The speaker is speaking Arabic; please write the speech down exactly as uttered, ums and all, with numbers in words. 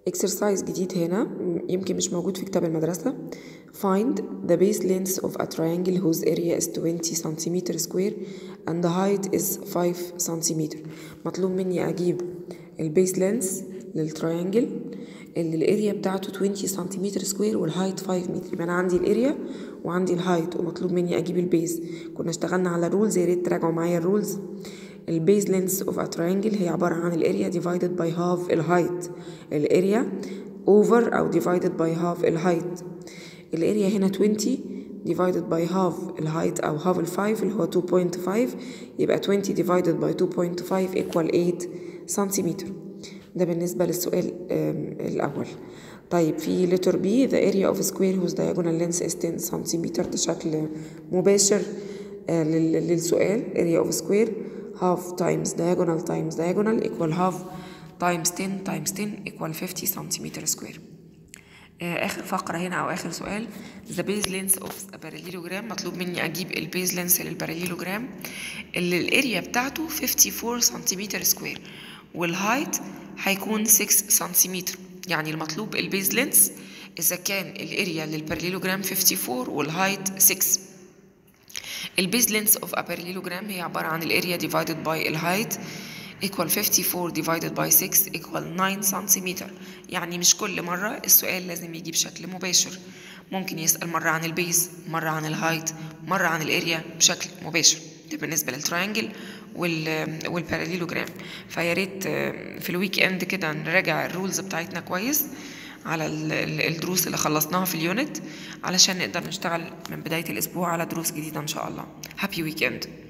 exercise جديد هنا يمكن مش موجود في كتاب المدرسة. find the base length of a triangle whose area is twenty centimeter square and the height is five centimeter. مطلوب مني أجيب البيس لينس للتراينجل اللي الاريا بتاعته twenty centimeter square والهايت five متر. يبقى أنا عندي الاريا وعندي الهايت ومطلوب مني أجيب البيس. كنا اشتغلنا على رولز، يا ريت تراجعوا معايا الرولز. البيز لينس اوف ا تراينجل هي عبارة عن الاريا divided by half الهايت. الاريا over أو divided by half الهايت. الاريا هنا twenty divided by half الهايت أو half الفايف اللي هو two point five، يبقى twenty divided by two point five equal eight سنتيمتر. ده بالنسبة للسؤال الأول. طيب في letter B the area of square whose diagonal length is ten سنتيمتر. ده شكل مباشر للسؤال. area of square half times diagonal times diagonal equal half times ten times ten equal fifty سنتيمتر سكوير. آخر فقرة هنا أو آخر سؤال the base length of a parallelogram. مطلوب مني أجيب البيز لينس للباراليلوجرام اللي الاريا بتاعته fifty-four سنتيمتر سكوير والهايت هيكون six سنتيمتر. يعني المطلوب البيز لينس إذا كان الاريا للباراليلوجرام fifty-four والهايت six. البيز لينس اوف ا باراليلوجرام هي عبارة عن الاريا divided by الهايت equal fifty-four divided by six equal nine سنتيمتر. يعني مش كل مرة السؤال لازم يجي بشكل مباشر، ممكن يسأل مرة عن البيز، مرة عن الهايت، مرة عن الاريا بشكل مباشر. ده بالنسبة للتراينجل وال والباراليلوجرام. فيا ريت في الويك اند كده نراجع الرولز بتاعتنا كويس على الدروس اللي خلصناها في اليونت علشان نقدر نشتغل من بداية الأسبوع على دروس جديدة إن شاء الله. هابي ويك اند.